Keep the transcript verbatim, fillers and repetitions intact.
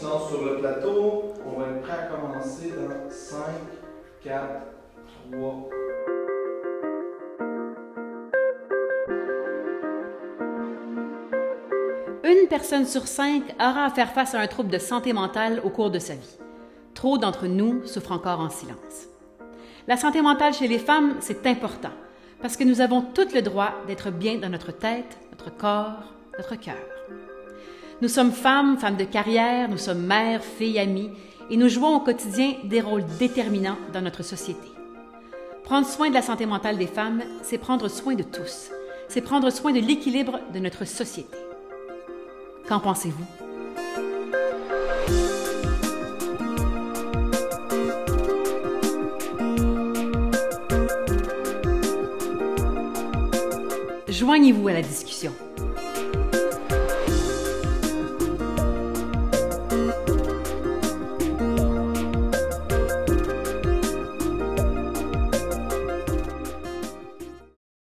Silence sur le plateau. On va être prêt à commencer dans cinq, quatre, trois. Une personne sur cinq aura à faire face à un trouble de santé mentale au cours de sa vie. Trop d'entre nous souffrent encore en silence. La santé mentale chez les femmes, c'est important parce que nous avons tout le droit d'être bien dans notre tête, notre corps, notre cœur. Nous sommes femmes, femmes de carrière, nous sommes mères, filles, amies et nous jouons au quotidien des rôles déterminants dans notre société. Prendre soin de la santé mentale des femmes, c'est prendre soin de tous. C'est prendre soin de l'équilibre de notre société. Qu'en pensez-vous? Joignez-vous à la discussion.